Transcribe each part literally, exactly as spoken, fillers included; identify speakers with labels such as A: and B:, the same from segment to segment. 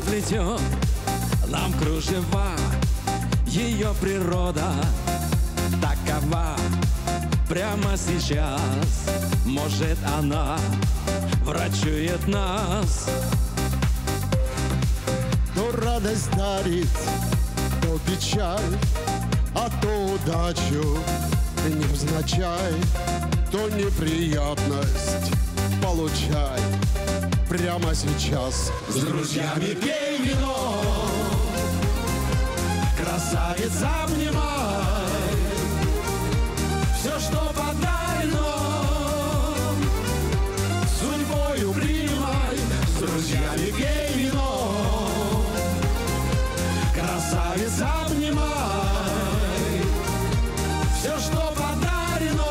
A: плетет нам кружева. Ее природа такова. Прямо сейчас, может, она врачует нас.
B: То радость дарит, то печаль, а то удачу невзначай, то неприятность получай. Прямо сейчас
A: с друзьями пей вино, красавец, обнимай. Все, что подарено, судьбою принимай. С друзьями пей вино, красавец, обнимай. Все, что подарено,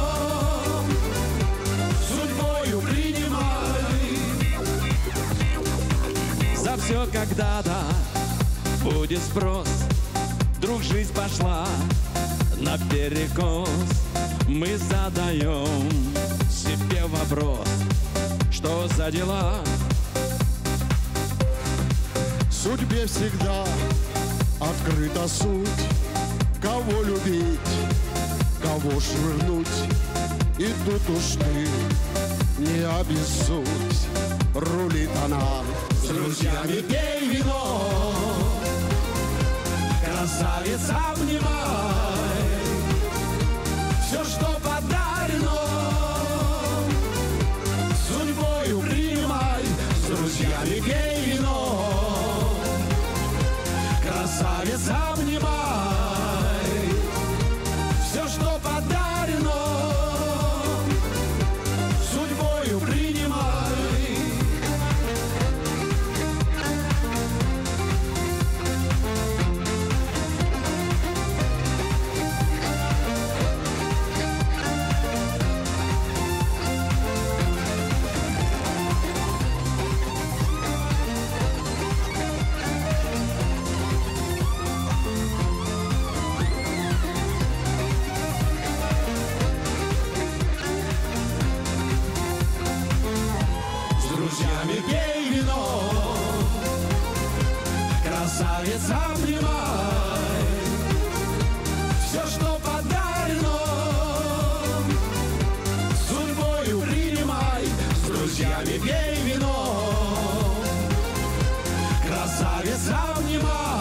A: судьбою принимай. За все когда-то будет спрос. Вдруг жизнь пошла наперекос. Мы задаем себе вопрос: что за дела?
B: Судьбе всегда открыта суть. Кого любить, кого швырнуть. И тут уж ты не обессудь. Рулит она.
A: С друзьями пей вино, красавец, обнимай. Все, что подарено, судьбою принимай. С друзьями пей вино, красавец, обнимай. Все, что подарено, судьбою принимай. Друзьями пей вино, красавец, обнимай. Все, что подарено, судьбою принимай. С друзьями пей вино, красавец, обнимай.